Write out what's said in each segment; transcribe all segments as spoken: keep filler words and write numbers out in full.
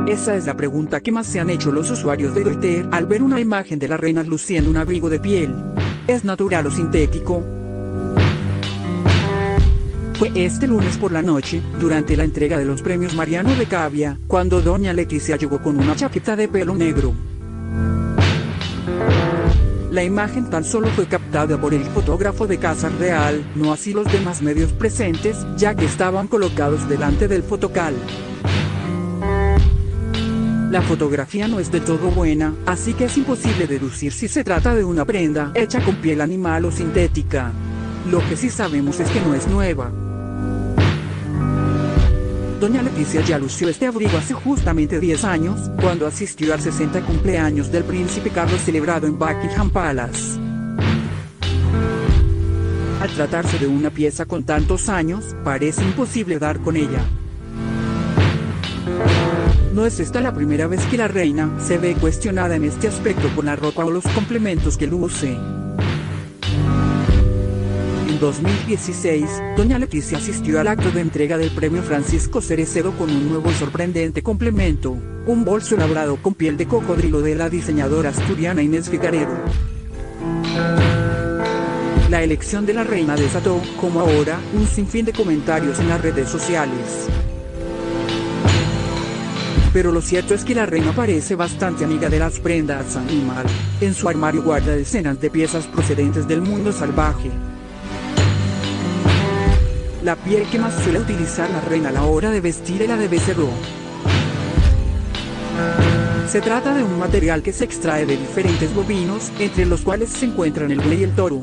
Esa es la pregunta que más se han hecho los usuarios de Twitter al ver una imagen de la reina luciendo un abrigo de piel. ¿Es natural o sintético? Fue este lunes por la noche, durante la entrega de los premios Mariano de Cavia, cuando doña Leticia llegó con una chaqueta de pelo negro. La imagen tan solo fue captada por el fotógrafo de Casa Real, no así los demás medios presentes, ya que estaban colocados delante del fotocal. La fotografía no es de todo buena, así que es imposible deducir si se trata de una prenda hecha con piel animal o sintética. Lo que sí sabemos es que no es nueva. Doña Leticia ya lució este abrigo hace justamente diez años, cuando asistió al sesenta cumpleaños del príncipe Carlos celebrado en Buckingham Palace. Al tratarse de una pieza con tantos años, parece imposible dar con ella. No es esta la primera vez que la reina se ve cuestionada en este aspecto por la ropa o los complementos que luce. En dos mil dieciséis, doña Leticia asistió al acto de entrega del premio Francisco Cerecedo con un nuevo y sorprendente complemento, un bolso elaborado con piel de cocodrilo de la diseñadora asturiana Inés Figaredo. La elección de la reina desató, como ahora, un sinfín de comentarios en las redes sociales. Pero lo cierto es que la reina parece bastante amiga de las prendas animal. En su armario guarda decenas de piezas procedentes del mundo salvaje. La piel que más suele utilizar la reina a la hora de vestir es la de becerro. Se trata de un material que se extrae de diferentes bovinos, entre los cuales se encuentran el buey y el toro.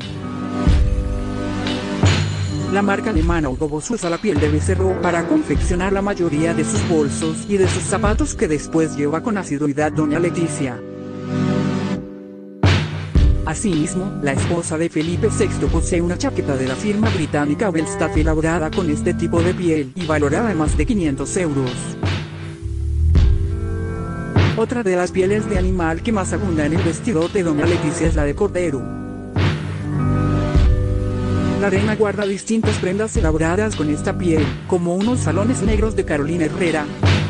La marca alemana Hugo Boss usa la piel de becerro para confeccionar la mayoría de sus bolsos y de sus zapatos que después lleva con asiduidad doña Leticia. Asimismo, la esposa de Felipe sexto posee una chaqueta de la firma británica Belstaff elaborada con este tipo de piel y valorada en más de quinientos euros. Otra de las pieles de animal que más abunda en el vestidor de doña Leticia es la de cordero. La reina guarda distintas prendas elaboradas con esta piel, como unos salones negros de Carolina Herrera,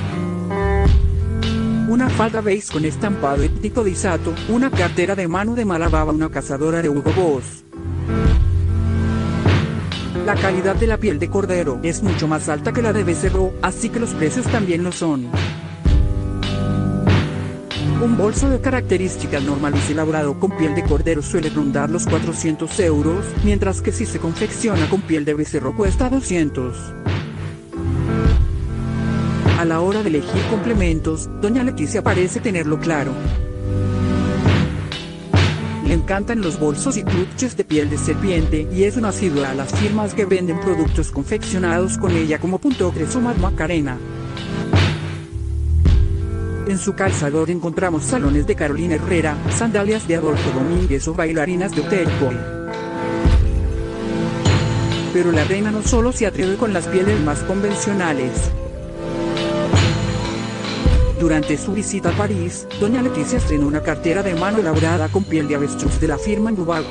una falda beige con estampado étnico de Isato, una cartera de mano de Malababa, una cazadora de Hugo Boss. La calidad de la piel de cordero es mucho más alta que la de becerro, así que los precios también lo son. Un bolso de características normales elaborado con piel de cordero suele rondar los cuatrocientos euros, mientras que si se confecciona con piel de becerro cuesta doscientos. A la hora de elegir complementos, doña Leticia parece tenerlo claro. Le encantan los bolsos y clutches de piel de serpiente y es una asidua a las firmas que venden productos confeccionados con ella como Punto Tres o Macarena. En su calzador encontramos salones de Carolina Herrera, sandalias de Adolfo Domínguez o bailarinas de Hotel Coy. Pero la reina no solo se atreve con las pieles más convencionales. Durante su visita a París, doña Leticia estrenó una cartera de mano elaborada con piel de avestruz de la firma Nubago.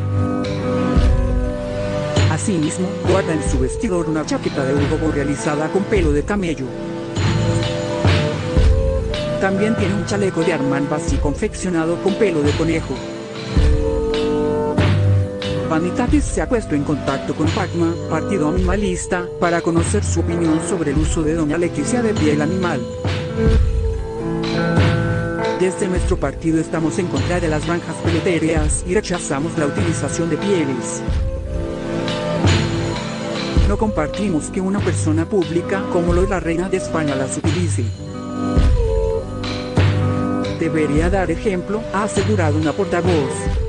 Asimismo, guarda en su vestidor una chaqueta de Hugo Boss realizada con pelo de camello. También tiene un chaleco de Armand Bassi confeccionado con pelo de conejo. Vanitatis se ha puesto en contacto con PACMA, partido animalista, para conocer su opinión sobre el uso de doña Leticia de piel animal. Desde nuestro partido estamos en contra de las granjas peleteras y rechazamos la utilización de pieles. No compartimos que una persona pública como lo es la reina de España las utilice. Debería dar ejemplo, ha asegurado una portavoz.